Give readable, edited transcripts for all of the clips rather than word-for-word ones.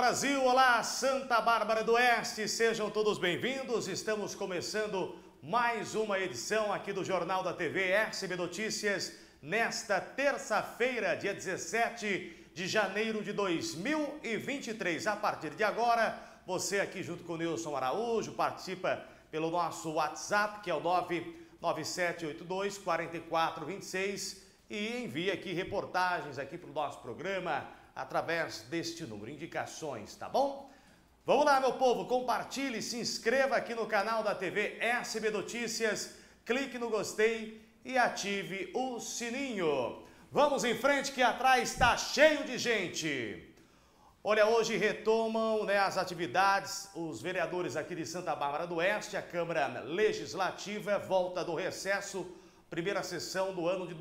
Brasil, olá Santa Bárbara do Oeste, sejam todos bem-vindos. Estamos começando mais uma edição aqui do Jornal da TV SB Notícias, nesta terça-feira, dia 17 de janeiro de 2023. A partir de agora, você aqui junto com o Nilson Araújo participa pelo nosso WhatsApp, que é o 99782-4426, e envia aqui reportagens aqui para o nosso programa através deste número, indicações, tá bom? Vamos lá, meu povo, compartilhe, se inscreva aqui no canal da TV SB Notícias, clique no gostei e ative o sininho. Vamos em frente que atrás está cheio de gente. Olha, hoje retomam, as atividades, os vereadores aqui de Santa Bárbara do Oeste, a Câmara Legislativa volta do recesso, primeira sessão do ano de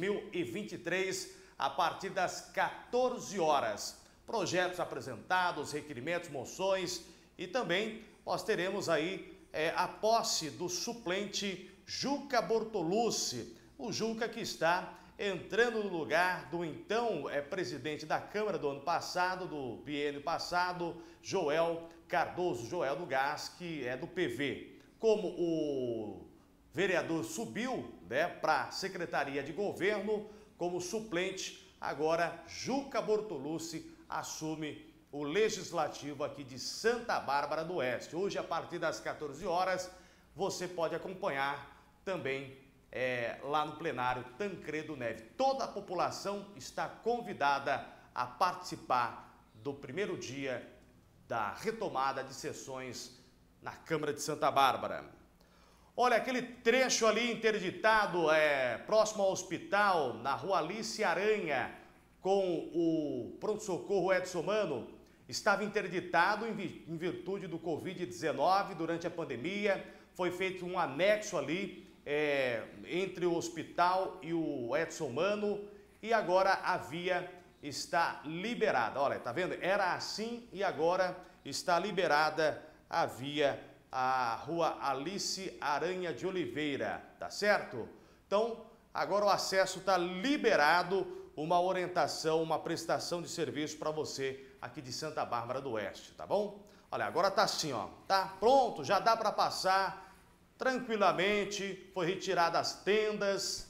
2023, a partir das 14 horas. Projetos apresentados, requerimentos, moções e também nós teremos aí a posse do suplente Juca Bortolucci. O Juca que está entrando no lugar do então presidente da Câmara do ano passado, do biênio passado, Joel Cardoso, Joel do Gás, que é do PV. Como o vereador subiu para a Secretaria de Governo, como suplente, agora Juca Bortolucci assume o Legislativo aqui de Santa Bárbara do Oeste. Hoje, a partir das 14 horas, você pode acompanhar também lá no plenário Tancredo Neves. Toda a população está convidada a participar do primeiro dia da retomada de sessões na Câmara de Santa Bárbara. Olha, aquele trecho ali interditado, próximo ao hospital, na rua Alice Aranha, com o pronto-socorro Edson Mano, estava interditado em virtude do Covid-19 durante a pandemia. Foi feito um anexo ali entre o hospital e o Edson Mano e agora a via está liberada. Olha, tá vendo? Era assim e agora está liberada a via, a rua Alice Aranha de Oliveira, tá certo? Então, agora o acesso está liberado, uma orientação, uma prestação de serviço para você aqui de Santa Bárbara do Oeste, tá bom? Olha, agora tá assim, ó, tá pronto, já dá para passar tranquilamente, foi retirada as tendas.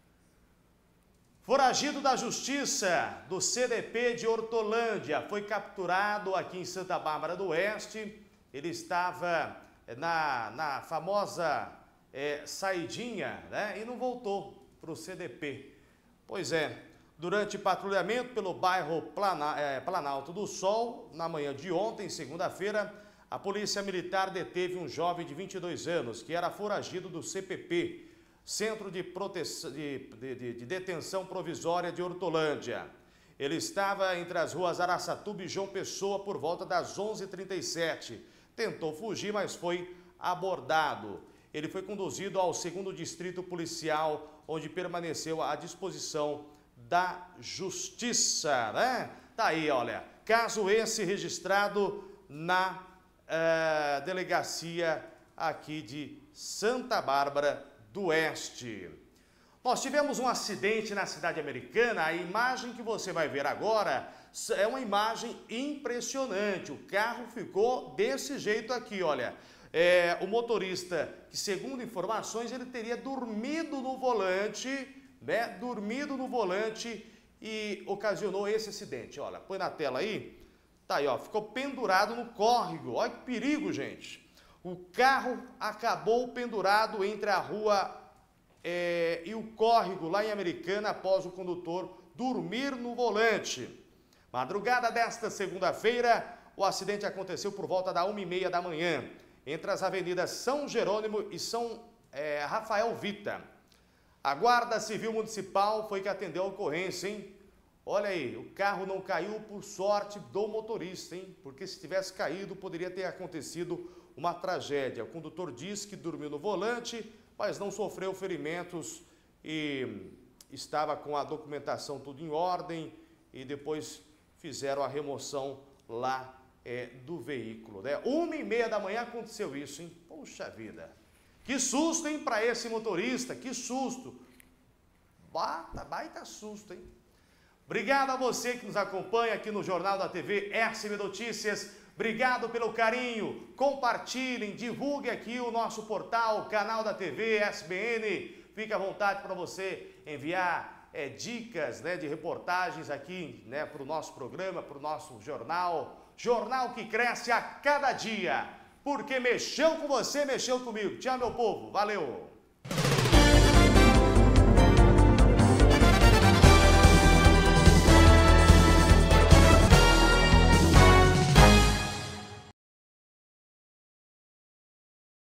Foragido da Justiça do CDP de Hortolândia foi capturado aqui em Santa Bárbara do Oeste. Ele estava na famosa saidinha, e não voltou para o CDP. Pois é, durante patrulhamento pelo bairro Planalto do Sol, na manhã de ontem, segunda-feira, a Polícia Militar deteve um jovem de 22 anos que era foragido do CPP, Centro de Detenção Provisória de Hortolândia. Ele estava entre as ruas Araçatuba e João Pessoa por volta das 11h37. Tentou fugir, mas foi abordado. Ele foi conduzido ao 2º Distrito Policial, onde permaneceu à disposição da Justiça, Tá aí, olha, caso esse registrado na delegacia aqui de Santa Bárbara do Oeste. Nós tivemos um acidente na cidade americana. A imagem que você vai ver agora é uma imagem impressionante. O carro ficou desse jeito aqui, olha. O motorista, que segundo informações, ele teria dormido no volante, dormido no volante e ocasionou esse acidente. Olha, põe na tela aí. Tá aí, ó, ficou pendurado no córrego. Olha que perigo, gente. O carro acabou pendurado entre a rua e o córrego lá em Americana após o condutor dormir no volante. Madrugada desta segunda-feira, o acidente aconteceu por volta da 1h30 da manhã, entre as avenidas São Jerônimo e São Rafael Vita. A Guarda Civil Municipal foi que atendeu a ocorrência, hein? Olha aí, o carro não caiu por sorte do motorista, hein? Porque se tivesse caído, poderia ter acontecido uma tragédia. O condutor disse que dormiu no volante, mas não sofreu ferimentos e estava com a documentação tudo em ordem e depois fizeram a remoção lá do veículo, 1h30 da manhã aconteceu isso, hein? Poxa vida! Que susto, hein, para esse motorista, que susto! Baita susto, hein? Obrigado a você que nos acompanha aqui no Jornal da TV SB Notícias. Obrigado pelo carinho. Compartilhem, divulguem aqui o nosso portal, canal da TV SBN. Fique à vontade para você enviar dicas, né, de reportagens aqui, né, para o nosso programa, para o nosso jornal. Jornal que cresce a cada dia. Porque mexeu com você, mexeu comigo. Tchau, meu povo. Valeu!